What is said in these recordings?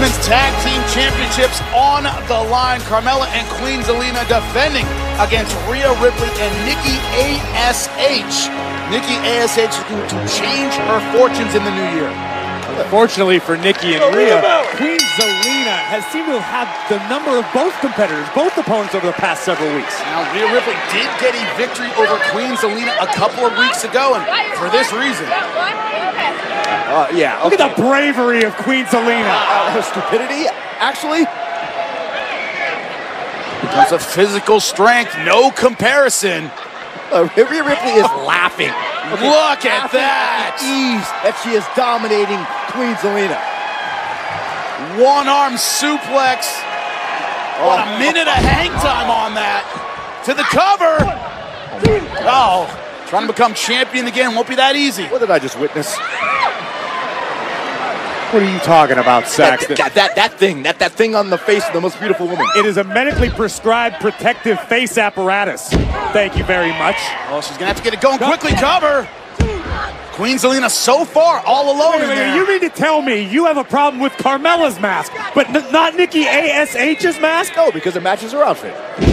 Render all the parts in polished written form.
Women's Tag Team Championships on the line. Carmella and Queen Zelina defending against Rhea Ripley and Nikki A.S.H. Nikki A.S.H. looking to change her fortunes in the new year. Fortunately for Nikki and Rhea, Queen Zelina has seemed to have the number of both competitors, both opponents over the past several weeks. Now, Rhea Ripley did get a victory over Queen Zelina a couple of weeks ago, and for this reason. Yeah. Okay. Look at the bravery of Queen Zelina. Her stupidity, actually. Because of physical strength, no comparison. Rhea Ripley is laughing. Look at that! Ease that she is dominating Queen Zelina. One-arm suplex. What a minute of hang time on that. To the cover. Oh, trying to become champion again won't be that easy. What did I just witness? What are you talking about, Saxton? That thing on the face of the most beautiful woman. It is a medically prescribed protective face apparatus. Thank you very much. Oh, she's gonna have to get it going quickly. Cover. Queen Zelina so far all alone in there. You mean to tell me you have a problem with Carmella's mask, but not Nikki A.S.H.'s mask? No, because it matches her outfit.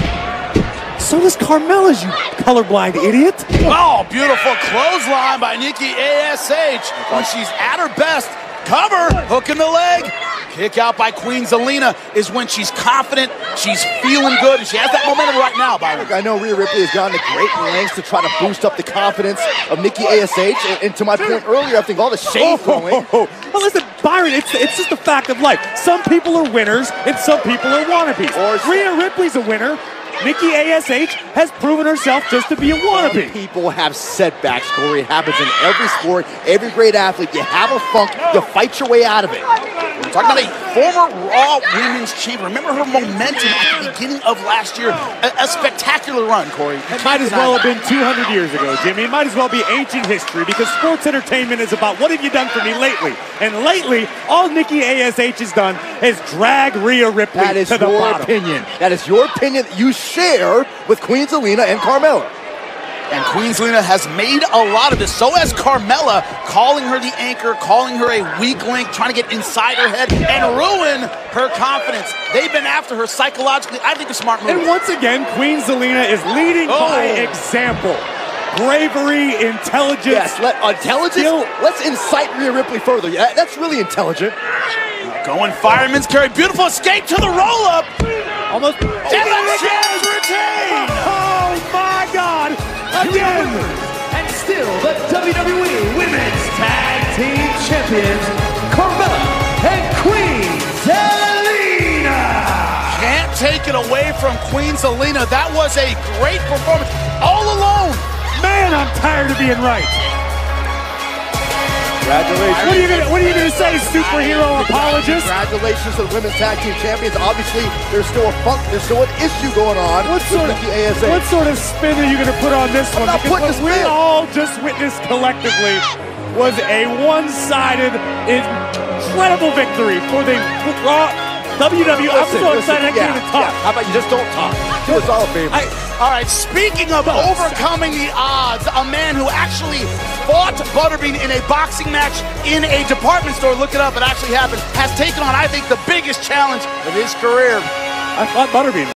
So does Carmella's, you colorblind idiot. Oh, beautiful clothesline by Nikki A.S.H. when she's at her best. Cover, hook in the leg. Kick out by Queen Zelina is when she's confident, she's feeling good, and she has that momentum right now, Byron. I know Rhea Ripley has gone to great lengths to try to boost up the confidence of Nikki A.S.H. And to my point earlier, I think all the shade throwing. Well, listen, Byron, it's just a fact of life. Some people are winners, and some people are wannabes. Rhea Ripley's a winner. Nikki A.S.H. has proven herself just to be a wannabe. Some people have setbacks, Corey. It happens in every sport, every great athlete. You have a funk, you fight your way out of it. We're talking about a former Raw Women's Champion. Remember her momentum at the beginning of last year? A spectacular run, Corey. It might as well have been 200 years ago, Jimmy. It might as well be ancient history because sports entertainment is about what have you done for me lately? And lately, all Nikki A.S.H. has done is drag Rhea Ripley to the bottom. That is your opinion. That is your opinion that you share with Queen Zelina and Carmella. And Queen Zelina has made a lot of this. So has Carmella, calling her the anchor, calling her a weak link, trying to get inside her head and ruin her confidence. They've been after her psychologically. I think a smart move. And once again, Queen Zelina is leading by example. Bravery, intelligence. Yes, intelligence. Let's incite Rhea Ripley further. Yeah, that's really intelligent. Going fireman's carry. Beautiful escape to the roll-up. Almost. And the chance retain. Oh, my God. Again. And still the WWE Women's Tag Team Champions, Carmella and Queen Zelina. Can't take it away from Queen Zelina. That was a great performance. All alone. Man, I'm tired of being right. Congratulations. What are you gonna say, superhero apologist? Congratulations to the Women's Tag Team Champions. Obviously, there's still a funk, there's still an issue going on with Nikki A.S.H. What sort of spin are you gonna put on this one? I'm not putting Because what we all just witnessed collectively was a one-sided, incredible victory for the Raw WWE. I'm so excited I can't even talk. How about you just don't talk? Do us all a favor. All right, speaking of overcoming the odds, a man who actually fought Butterbean in a boxing match in a department store, look it up, it actually happened, has taken on, I think, the biggest challenge of his career. I fought Butterbean.